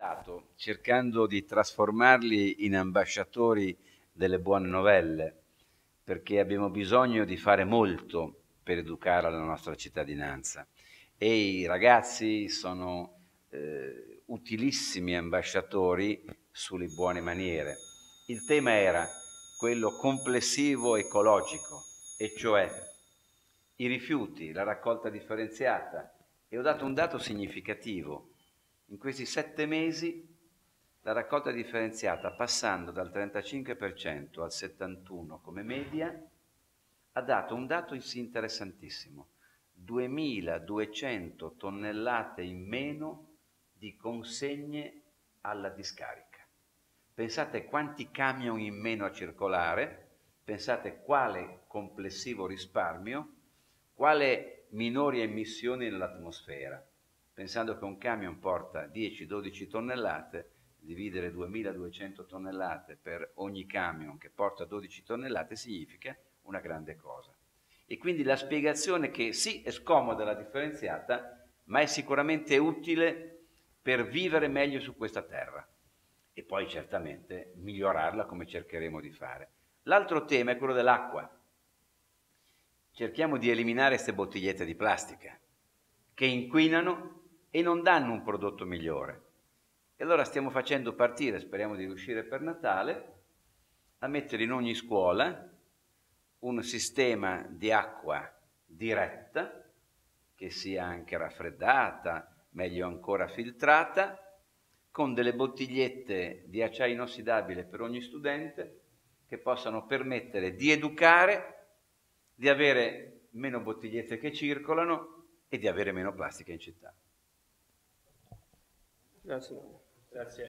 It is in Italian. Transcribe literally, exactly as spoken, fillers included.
cercando di trasformarli in ambasciatori delle buone novelle, perché abbiamo bisogno di fare molto per educare la nostra cittadinanza e i ragazzi sono eh, utilissimi ambasciatori sulle buone maniere. Il tema era quello complessivo ecologico, e cioè i rifiuti, la raccolta differenziata, e ho dato un dato significativo. In questi sette mesi la raccolta differenziata, passando dal trentacinque per cento al settantuno per cento come media, ha dato un dato interessantissimo: duemiladuecento tonnellate in meno di consegne alla discarica. Pensate quanti camion in meno a circolare, pensate quale complessivo risparmio, quale minori emissioni nell'atmosfera. Pensando che un camion porta dieci dodici tonnellate, dividere duemiladuecento tonnellate per ogni camion che porta dodici tonnellate significa una grande cosa. E quindi la spiegazione che sì, è scomoda la differenziata, ma è sicuramente utile per vivere meglio su questa terra e poi certamente migliorarla come cercheremo di fare. L'altro tema è quello dell'acqua. Cerchiamo di eliminare queste bottigliette di plastica che inquinano e non danno un prodotto migliore. E allora stiamo facendo partire, speriamo di riuscire per Natale, a mettere in ogni scuola un sistema di acqua diretta, che sia anche raffreddata, meglio ancora filtrata, con delle bottigliette di acciaio inossidabile per ogni studente, che possano permettere di educare, di avere meno bottigliette che circolano e di avere meno plastica in città. Grazie. Grazie.